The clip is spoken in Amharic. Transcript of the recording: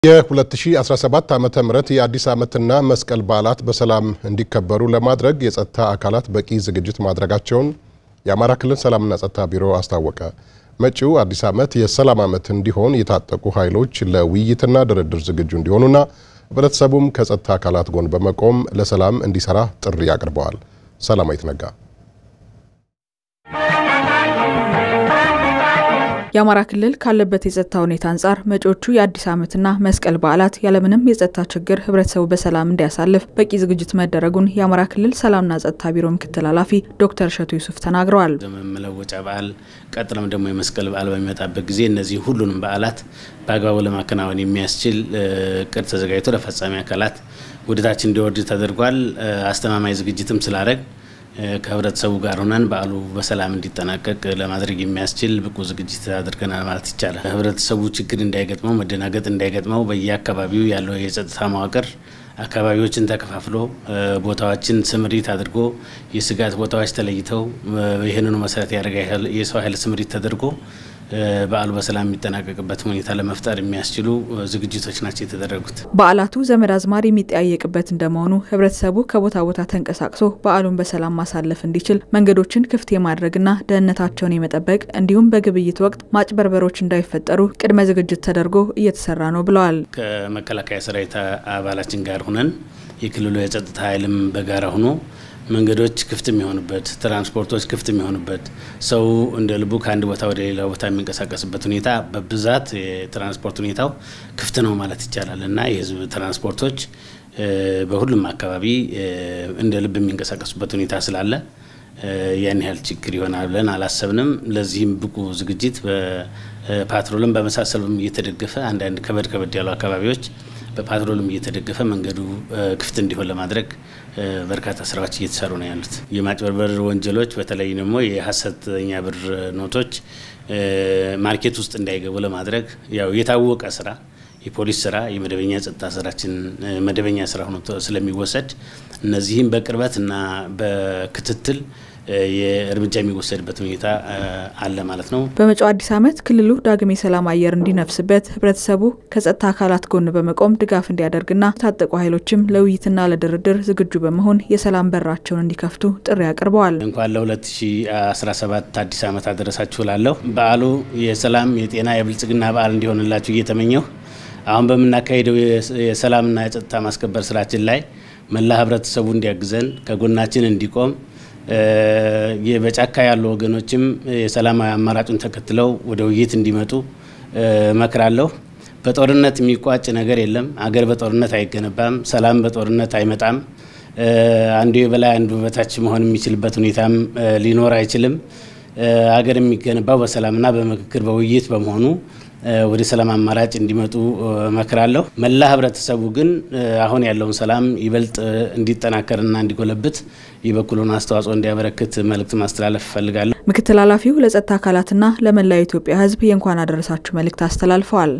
የ2017 ዓመተ ምህረት የአዲስ ዓመትና መስቀል በዓላት በሰላም እንዲከበሩ ለማድረግ የጸጥታ አካላት በቂ ዝግጅት ማድረጋቸውን የአማራ ክልል ሰላምና ጸጥታ ቢሮ አስታወቀ። መጪው አዲስ ዓመት የሰላም ዓመት እንዲሆን የታጠቁ ኃይሎች ለውይይትና ድርድር ዝግጁ እንዲሆኑና ህብረተሰቡም ከጸጥታ አካላት ጎን በመቆም ለሰላም እንዲሰራ ጥሪ አቅርበዋል። ሰላማዊት ነጋ የአማራ ክልል ካለበት የጸጥታ ሁኔታ አንፃር መጪዎቹ የአዲስ ዓመትና መስቀል በዓላት ያለምንም የጸጥታ ችግር ህብረተሰቡ በሰላም እንዲያሳልፍ በቂ ዝግጅት መደረጉን የአማራ ክልል ሰላምና ጸጥታ ቢሮ ምክትል ኃላፊ ዶክተር እሸቱ ዩሱፍ ተናግረዋል። መለወጫ በዓል ቀጥሎም ደግሞ የመስቀል በዓል በሚመጣበት ጊዜ እነዚህ ሁሉንም በዓላት በአግባቡ ለማከናወን የሚያስችል እቅድ ተዘጋጅቶ ለፈጻሚ አካላት ወደታች እንዲወርድ ተደርጓል። አስተማማኝ ዝግጅትም ስላደረግ ከህብረተሰቡ ጋር ሆነን በዓሉ በሰላም እንዲጠናቀቅ ለማድረግ የሚያስችል ብቁ ዝግጅት አድርገናል ማለት ይቻላል። ህብረተሰቡ ችግር እንዳይገጥመው መደናገጥ እንዳይገጥመው በየአካባቢው ያለው የጸጥታ መዋቅር አካባቢዎችን ተከፋፍሎ ቦታዎችን ስምሪት አድርጎ የስጋት ቦታዎች ተለይተው ይሄንኑ መሰረት ያደረገ የሰው ኃይል ስምሪት ተደርጎ በዓሉ በሰላም የሚጠናቀቅበት ሁኔታ ለመፍጠር የሚያስችሉ ዝግጅቶች ናቸው የተደረጉት። በዓላቱ ዘመድ አዝማድ የሚጠያየቅበት እንደመሆኑ ህብረተሰቡ ከቦታ ቦታ ተንቀሳቅሶ በዓሉን በሰላም ማሳለፍ እንዲችል መንገዶችን ክፍት የማድረግና ደህንነታቸውን የመጠበቅ እንዲሁም በግብይት ወቅት ማጭበርበሮች እንዳይፈጠሩ ቅድመ ዝግጅት ተደርጎ እየተሰራ ነው ብለዋል። ከመከላከያ ሰራዊት አባላችን ጋር ሆነን የክልሉ የጸጥታ ኃይልም በጋራ ሆኖ መንገዶች ክፍት የሚሆኑበት ትራንስፖርቶች ክፍት የሚሆኑበት ሰው እንደ ልቡ ከአንድ ቦታ ወደ ሌላ ቦታ የሚንቀሳቀስበት ሁኔታ በብዛት የትራንስፖርት ሁኔታው ክፍት ነው ማለት ይቻላል እና የህዝብ ትራንስፖርቶች በሁሉም አካባቢ እንደ ልብ የሚንቀሳቀሱበት ሁኔታ ስላለ ያን ያህል ችግር ይሆናል ብለን አላሰብንም። ለዚህም ብቁ ዝግጅት በፓትሮልም በመሳሰሉም እየተደገፈ አንዳንድ ከበድ ያሉ አካባቢዎች በፓትሮልም እየተደገፈ መንገዱ ክፍት እንዲሆን ለማድረግ በርካታ ስራዎች እየተሰሩ ነው ያሉት። የማጭበርበር ወንጀሎች በተለይ ደግሞ የሐሰተኛ ብር ኖቶች ማርኬት ውስጥ እንዳይገቡ ለማድረግ ያው የታወቀ ስራ የፖሊስ ስራ የመደበኛ ጸጥታ ስራችን መደበኛ ስራ ሆኖ ስለሚወሰድ እነዚህም በቅርበትና በክትትል የእርምጃ የሚወሰድበት ሁኔታ አለ ማለት ነው። በመጪው አዲስ ዓመት ክልሉ ዳግም የሰላም አየር እንዲነፍስበት ህብረተሰቡ ከጸጥታ አካላት ጎን በመቆም ድጋፍ እንዲያደርግና ታጠቁ ኃይሎችም ለውይይትና ለድርድር ዝግጁ በመሆን የሰላም በራቸውን እንዲከፍቱ ጥሪ አቅርበዋል። እንኳን ለ2017 አዲስ ዓመት አደረሳችሁ ላለሁ በዓሉ የሰላም የጤና የብልጽግና በዓል እንዲሆንላችሁ እየተመኘሁ አሁን በመናካሄደው የሰላምና የጸጥታ ማስከበር ስራችን ላይ መላ ህብረተሰቡ እንዲያግዘን ከጎናችን እንዲቆም በጫካ ያሉ ወገኖችም የሰላማዊ አማራጩን ተከትለው ወደ ውይይት እንዲመጡ መክራለሁ። በጦርነት የሚቋጭ ነገር የለም። አገር በጦርነት አይገነባም። ሰላም በጦርነት አይመጣም። አንዱ የበላይ አንዱ በታች መሆን የሚችልበት ሁኔታም ሊኖር አይችልም። አገር የሚገነባው በሰላምና በምክክር በውይይት በመሆኑ ወደ ሰላም አማራጭ እንዲመጡ መክራለሁ። መላ ህብረተሰቡ ግን አሁን ያለውን ሰላም ይበልጥ እንዲጠናከርና እንዲጎለብት የበኩሉን አስተዋጽኦ እንዲያበረክት መልእክት ማስተላለፍ ፈልጋለሁ። ምክትል ኃላፊው ለጸጥታ አካላትና ለመላው ኢትዮጵያ ህዝብ የእንኳን አደረሳችሁ መልእክት አስተላልፈዋል።